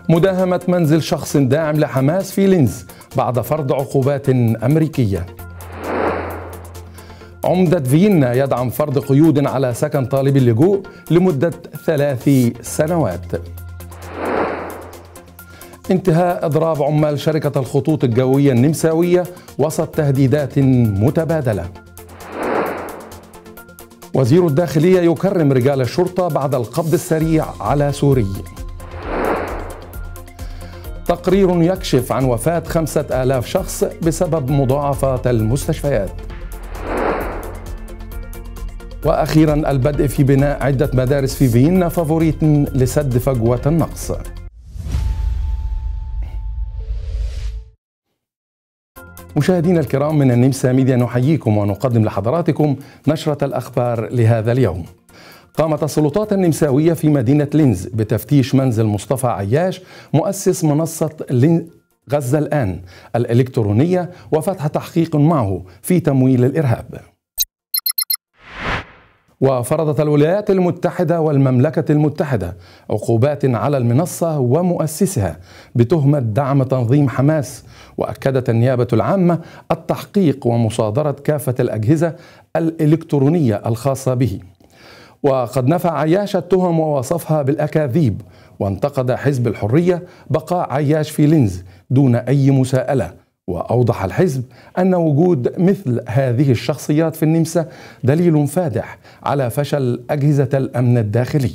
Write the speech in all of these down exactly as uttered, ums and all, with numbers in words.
مداهمة منزل شخص داعم لحماس في لينز بعد فرض عقوبات أمريكية. عمدة فيينا يدعم فرض قيود على سكن طالب اللجوء لمدة ثلاث سنوات. انتهاء إضراب عمال شركة الخطوط الجوية النمساوية وسط تهديدات متبادلة. وزير الداخلية يكرم رجال الشرطة بعد القبض السريع على سوري. تقرير يكشف عن وفاة خمسة آلاف شخص بسبب مضاعفات المستشفيات. وأخيرا البدء في بناء عدة مدارس في فيينا فافوريت لسد فجوة النقص. مشاهدينا الكرام، من النمسا ميديا نحييكم ونقدم لحضراتكم نشرة الأخبار لهذا اليوم. قامت السلطات النمساوية في مدينة لينز بتفتيش منزل مصطفى عياش مؤسس منصة غزة الآن الإلكترونية وفتح تحقيق معه في تمويل الإرهاب. وفرضت الولايات المتحدة والمملكة المتحدة عقوبات على المنصة ومؤسسها بتهمة دعم تنظيم حماس، وأكدت النيابة العامة التحقيق ومصادرة كافة الأجهزة الإلكترونية الخاصة به. وقد نفى عياش التهم ووصفها بالأكاذيب، وانتقد حزب الحرية بقاء عياش في لينز دون أي مساءلة. وأوضح الحزب أن وجود مثل هذه الشخصيات في النمسا دليل فادح على فشل أجهزة الأمن الداخلي.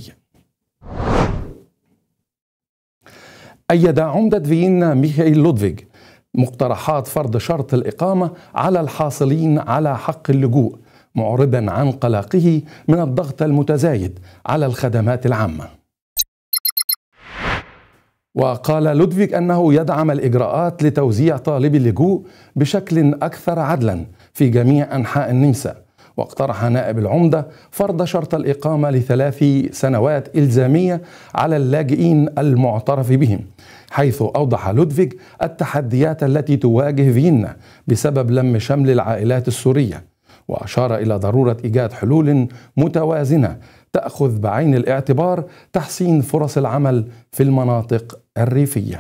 أيد عمدة فيينا ميخائيل لودفيغ مقترحات فرض شرط الإقامة على الحاصلين على حق اللجوء، معربا عن قلقه من الضغط المتزايد على الخدمات العامة. وقال لودفيغ أنه يدعم الإجراءات لتوزيع طالبي اللجوء بشكل أكثر عدلا في جميع أنحاء النمسا. واقترح نائب العمدة فرض شرط الإقامة لثلاث سنوات إلزامية على اللاجئين المعترف بهم، حيث أوضح لودفيغ التحديات التي تواجه فيينا بسبب لم شمل العائلات السورية، وأشار إلى ضرورة إيجاد حلول متوازنة تأخذ بعين الاعتبار تحسين فرص العمل في المناطق الريفية.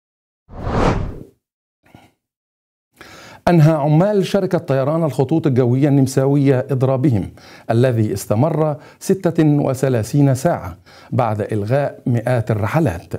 أنهى عمال شركة طيران الخطوط الجوية النمساوية إضرابهم الذي استمر ستة وثلاثين ساعة بعد إلغاء مئات الرحلات.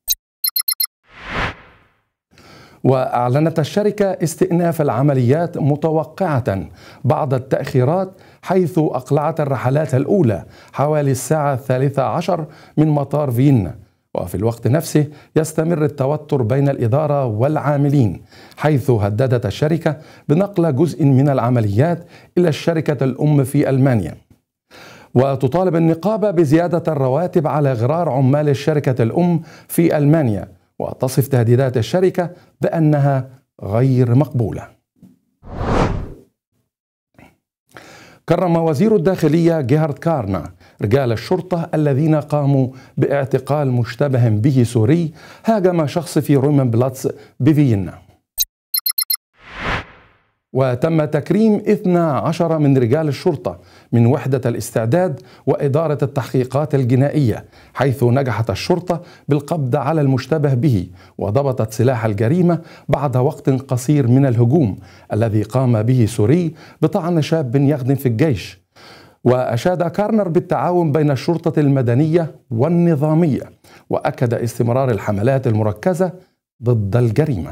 وأعلنت الشركة استئناف العمليات متوقعة بعد التأخيرات، حيث أقلعت الرحلات الأولى حوالي الساعة الثالثة عشر من مطار فيينا. وفي الوقت نفسه يستمر التوتر بين الإدارة والعاملين، حيث هددت الشركة بنقل جزء من العمليات إلى الشركة الأم في ألمانيا. وتطالب النقابة بزيادة الرواتب على غرار عمال الشركة الأم في ألمانيا، وتصف تهديدات الشركة بأنها غير مقبولة. كرم وزير الداخلية جيهارد كارنا رجال الشرطة الذين قاموا باعتقال مشتبه به سوري هاجم شخص في رومان بلاتس بفيينا. وتم تكريم اثني عشر من رجال الشرطة من وحدة الاستعداد وإدارة التحقيقات الجنائية، حيث نجحت الشرطة بالقبض على المشتبه به وضبطت سلاح الجريمة بعد وقت قصير من الهجوم الذي قام به سوري بطعن شاب يخدم في الجيش. وأشاد كارنر بالتعاون بين الشرطة المدنية والنظامية، وأكد استمرار الحملات المركزة ضد الجريمة.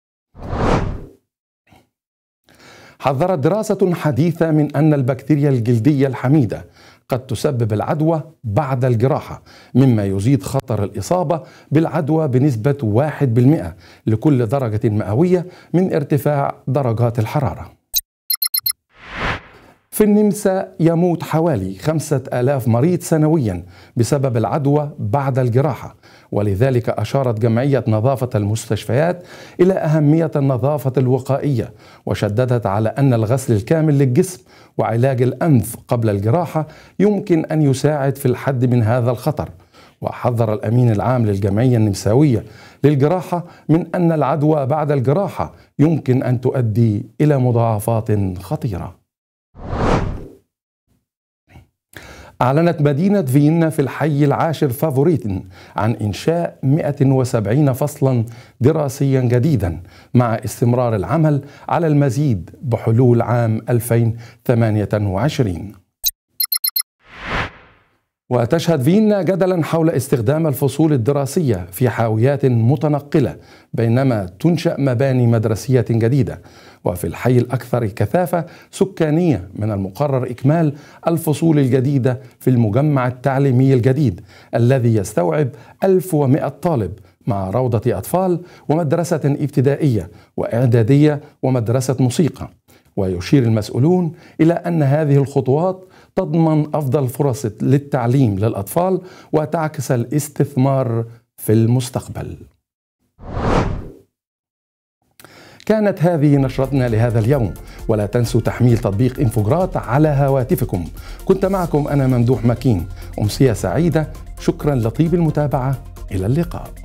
حذرت دراسة حديثة من أن البكتيريا الجلدية الحميدة قد تسبب العدوى بعد الجراحة، مما يزيد خطر الإصابة بالعدوى بنسبة واحد بالمئة لكل درجة مئوية من ارتفاع درجات الحرارة. في النمسا يموت حوالي خمسة آلاف مريض سنويا بسبب العدوى بعد الجراحة، ولذلك أشارت جمعية نظافة المستشفيات إلى أهمية النظافة الوقائية، وشددت على أن الغسل الكامل للجسم وعلاج الأنف قبل الجراحة يمكن أن يساعد في الحد من هذا الخطر. وحذر الأمين العام للجمعية النمساوية للجراحة من أن العدوى بعد الجراحة يمكن أن تؤدي إلى مضاعفات خطيرة. أعلنت مدينة فيينا في الحي العاشر فافوريتن عن إنشاء مئة وسبعين فصلا دراسيا جديدا مع استمرار العمل على المزيد بحلول عام ألفين وثمانية وعشرين. وتشهد فيينا جدلا حول استخدام الفصول الدراسية في حاويات متنقلة بينما تنشأ مباني مدرسية جديدة. وفي الحي الأكثر كثافة سكانية من المقرر إكمال الفصول الجديدة في المجمع التعليمي الجديد الذي يستوعب ألف ومئة طالب مع روضة أطفال ومدرسة ابتدائية وإعدادية ومدرسة موسيقى. ويشير المسؤولون إلى أن هذه الخطوات تضمن أفضل فرص للتعليم للأطفال وتعكس الاستثمار في المستقبل. كانت هذه نشرتنا لهذا اليوم، ولا تنسوا تحميل تطبيق إنفوجرات على هواتفكم. كنت معكم أنا ممدوح مكين، أمسية سعيدة، شكرا لطيب المتابعة، إلى اللقاء.